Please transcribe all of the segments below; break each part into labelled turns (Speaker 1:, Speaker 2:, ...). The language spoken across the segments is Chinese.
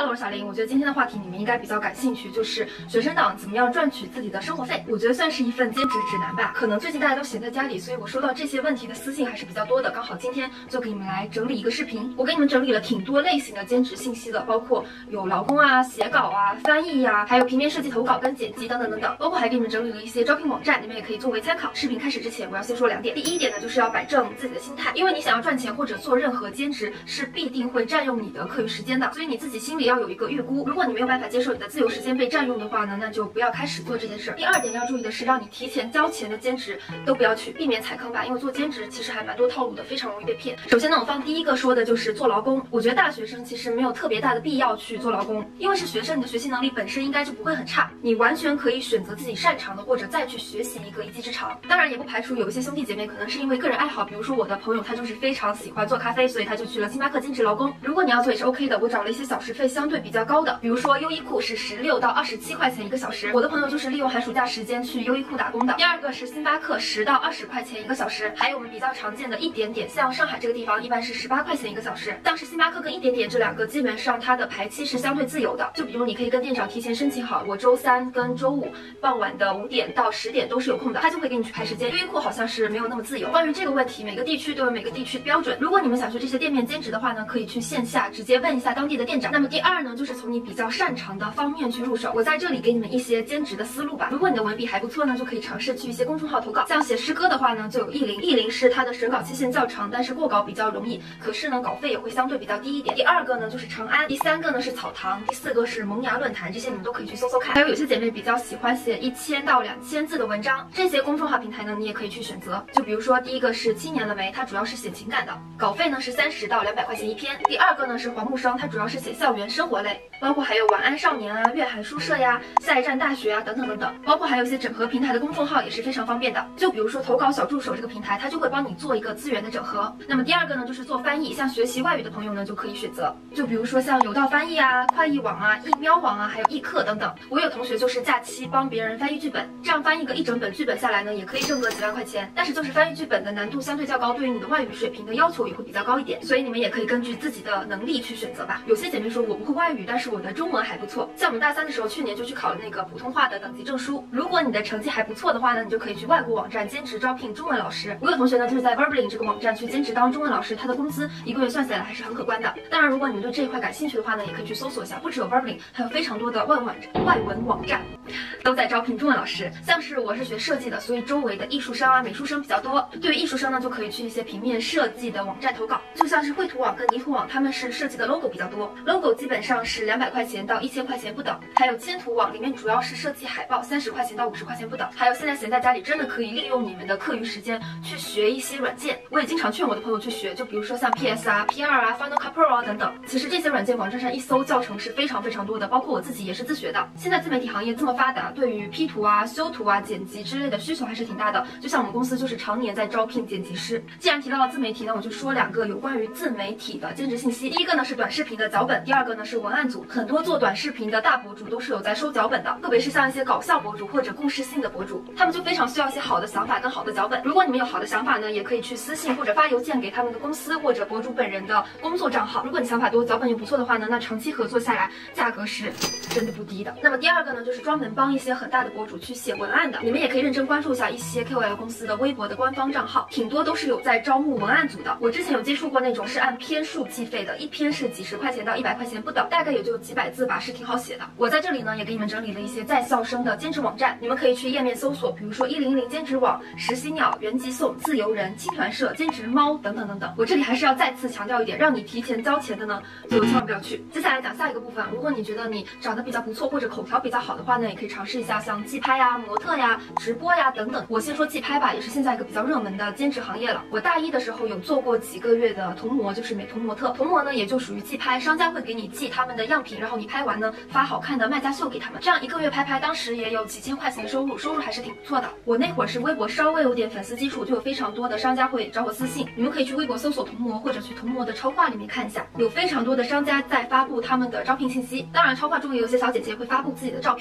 Speaker 1: Hello， 我是小林。我觉得今天的话题你们应该比较感兴趣，就是学生党怎么样赚取自己的生活费。我觉得算是一份兼职指南吧。可能最近大家都闲在家里，所以我收到这些问题的私信还是比较多的。刚好今天就给你们来整理一个视频，我给你们整理了挺多类型的兼职信息的，包括有劳工啊、写稿啊、翻译呀，还有平面设计投稿跟剪辑等等等等，包括还给你们整理了一些招聘网站，你们也可以作为参考。视频开始之前，我要先说2点。第一点呢，就是要摆正自己的心态，因为你想要赚钱或者做任何兼职，是必定会占用你的课余时间的，所以你自己心里要有一个预估。如果你没有办法接受你的自由时间被占用的话呢，那就不要开始做这件事。第2点要注意的是，让你提前交钱的兼职都不要去，避免踩坑吧，因为做兼职其实还蛮多套路的，非常容易被骗。首先呢，我放第一个说的就是做劳工。我觉得大学生其实没有特别大的必要去做劳工，因为是学生，你的学习能力本身应该就不会很差，你完全可以选择自己擅长的，或者再去学习一个一技之长。当然也不排除有一些兄弟姐妹可能是因为个人爱好，比如说我的朋友他就是非常喜欢做咖啡，所以他就去了星巴克兼职劳工。如果你要做也是 OK 的，我找了一些小时费相对比较高的，比如说优衣库是16到27块钱1个小时，我的朋友就是利用寒暑假时间去优衣库打工的。第2个是星巴克10到20块钱1个小时，还有我们比较常见的一点点，像上海这个地方一般是18块钱1个小时。像是星巴克跟一点点这2个，基本上它的排期是相对自由的，就比如你可以跟店长提前申请好，我周3跟周5傍晚的5点到10点都是有空的，他就会给你去排时间。优衣库好像是没有那么自由。关于这个问题，每个地区都有每个地区的标准。如果你们想去这些店面兼职的话呢，可以去线下直接问一下当地的店长。那么第2呢，就是从你比较擅长的方面去入手。我在这里给你们一些兼职的思路吧。如果你的文笔还不错呢，就可以尝试去一些公众号投稿。像写诗歌的话呢，就有意林是它的审稿期限较长，但是过稿比较容易，可是呢稿费也会相对比较低一点。第2个呢就是长安，第3个呢是草堂，第4个是萌芽论坛，这些你们都可以去搜搜看。还有些姐妹比较喜欢写1000到2000字的文章，这些公众号平台呢你也可以去选择。就比如说第一个是7年了没，它主要是写情感的，稿费呢是30到200块钱1篇。第2个呢是黄木生，它主要是写校园生活类，包括还有晚安少年啊、粤海书社呀、下一站大学啊等等等等，包括还有一些整合平台的公众号也是非常方便的。就比如说投稿小助手这个平台，它就会帮你做一个资源的整合。那么第2个呢就是做翻译，像学习外语的朋友呢就可以选择，就比如说像有道翻译啊、快译网啊、易喵网啊，还有易课等等。我有同学就是假期帮别人翻译剧本，这样翻译个1整本剧本下来呢，也可以挣个几万块钱。但是就是翻译剧本的难度相对较高，对于你的外语水平的要求也会比较高一点，所以你们也可以根据自己的能力去选择吧。有些姐妹说我不会外语，但是我的中文还不错，像我们大3的时候，去年就去考了那个普通话的等级证书。如果你的成绩还不错的话呢，你就可以去外国网站兼职招聘中文老师。我有同学呢就是在 Verbling 这个网站去兼职当中文老师，他的工资1个月算下来还是很可观的。当然如果你们对这一块感兴趣的话呢，也可以去搜索一下，不只有 Verbling， 还有非常多的外文网站都在招聘中文老师。像是我是学设计的，所以周围的艺术生啊、美术生比较多。对于艺术生呢，就可以去一些平面设计的网站投稿，就像是绘图网跟泥土网，他们是设计的 logo 比较多， logo 基本上是200块钱到1000块钱不等。还有签图网，里面主要是设计海报，30块钱到50块钱不等。还有现在闲在家里，真的可以利用你们的课余时间去学一些软件。我也经常劝我的朋友去学，就比如说像 PS 啊、P2 啊、Final Cut Pro 啊等等。其实这些软件网站上一搜，教程是非常多的，包括我自己也是自学的。现在自媒体行业这么发达，对于 P 图啊、修图啊、剪辑之类的需求还是挺大的。就像我们公司就是常年在招聘剪辑师。既然提到了自媒体呢，我就说2个有关于自媒体的兼职信息。第1个呢是短视频的脚本，第2个呢是文案组。很多做短视频的大博主都是有在收脚本的，特别是像一些搞笑博主或者故事性的博主，他们就非常需要一些好的想法跟好的脚本。如果你们有好的想法呢，也可以去私信或者发邮件给他们的公司或者博主本人的工作账号。如果你想法多，脚本也不错的话呢，那长期合作下来价格是真的不低的。那么第2个呢，就是专门帮一些很大的博主去写文案的。你们也可以认真关注一下一些 KOL 公司的微博的官方账号，挺多都是有在招募文案组的。我之前有接触过那种是按篇数计费的，1篇是几十块钱到100块钱不等，大概也就几百字吧，是挺好写的。我在这里呢也给你们整理了一些在校生的兼职网站，你们可以去页面搜索，比如说100兼职网、实习鸟、原籍送、自由人、青团社、兼职猫等等等等。我这里还是要再次强调一点，让你提前交钱的呢，就千万不要去。接下来讲下一个部分，如果你觉得你长得比较不错或者口条比较好的话呢，也可以尝试一下像寄拍呀、模特呀、直播呀等等。我先说寄拍吧，也是现在一个比较热门的兼职行业了。我大1的时候有做过几个月的童模，就是美图模特。童模呢也就属于寄拍，商家会给你寄他们的样品，然后你拍完呢发好看的卖家秀给他们，这样1个月拍，当时也有几千块钱的收入还是挺不错的。我那会儿是微博稍微有点粉丝基础，就有非常多的商家会找我私信，你们可以去微博搜索童模，或者去童模的超话里面看一下，有非常多的商家在发布他们的招聘信息。当然超话中也有些小姐姐会发布自己的照片，去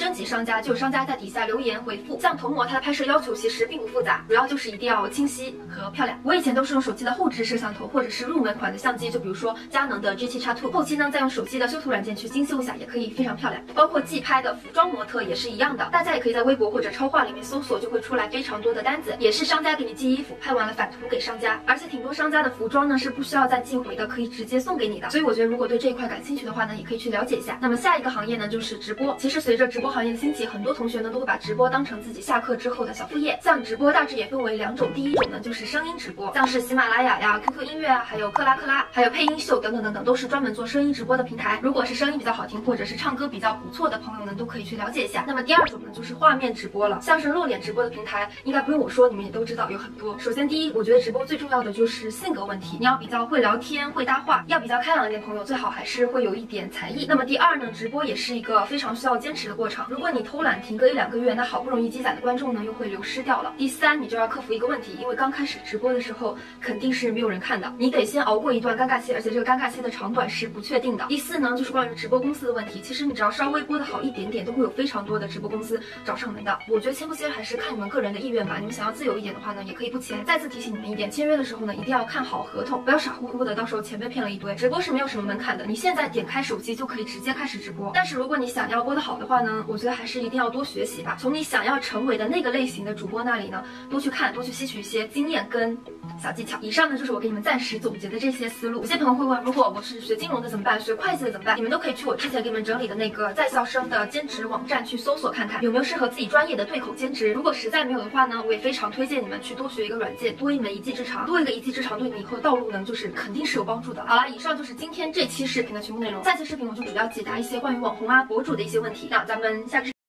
Speaker 1: 征集商家，就有商家在底下留言回复。像童模，它的拍摄要求其实并不复杂，主要就是一定要清晰和漂亮。我以前都是用手机的后置摄像头，或者是入门款的相机，就比如说佳能的 G7X2，后期呢再用手机的修图软件去精修一下，也可以非常漂亮。包括即拍的服装模特也是一样的，大家也可以在微博或者超话里面搜索，就会出来非常多的单子，也是商家给你寄衣服，拍完了返图给商家，而且挺多商家的服装呢是不需要再寄回的，可以直接送给你的。所以我觉得如果对这一块感兴趣的话呢，也可以去了解一下。那么下一个行业呢就是直播。其实随着直播行业的兴起，很多同学呢都会把直播当成自己下课之后的小副业。像直播大致也分为2种，第一种呢就是声音直播，像是喜马拉雅呀、QQ 音乐啊，还有克拉克拉，还有配音秀等等等等，都是专门做声音直播的平台。如果是声音比较好听，或者是唱歌比较不错的朋友呢，都可以去了解一下。那么第二种呢就是画面直播了，像是露脸直播的平台，应该不用我说，你们也都知道有很多。首先第一，我觉得直播最重要的就是性格问题，你要比较会聊天、会搭话，要比较开朗一点朋友，最好还是会有一点才艺。那么第二呢，直播也是一个非常需要坚持的过程，如果你偷懒停个1-2个月，那好不容易积攒的观众呢又会流失掉了。第三，你就要克服一个问题，因为刚开始直播的时候肯定是没有人看的，你得先熬过一段尴尬期，而且这个尴尬期的长短是不确定的。第四呢，就是关于直播公司的问题，其实你只要稍微播的好一点点，都会有非常多的直播公司找上门的。我觉得签不签还是看你们个人的意愿吧，你们想要自由一点的话呢，也可以不签。再次提醒你们一点，签约的时候呢，一定要看好合同，不要傻乎乎的，到时候钱被骗了一堆。直播是没有什么门槛的，你现在点开手机就可以直接开始直播。但是如果你想要播得好的话呢，我觉得还是一定要多学习吧，从你想要成为的那个类型的主播那里呢，多去看，多去吸取一些经验跟小技巧。以上呢就是我给你们暂时总结的这些思路。有些朋友会问，如果我是学金融的怎么办？学会计的怎么办？你们都可以去我之前给你们整理的那个在校生的兼职网站去搜索看看，有没有适合自己专业的对口兼职。如果实在没有的话呢，我也非常推荐你们去多学一个软件，多一门一技之长，多一个一技之长对你以后道路呢就是肯定是有帮助的。好了，以上就是今天这期视频的全部内容。下期视频我就主要解答一些关于网红啊、博主的一些问题。那咱们下期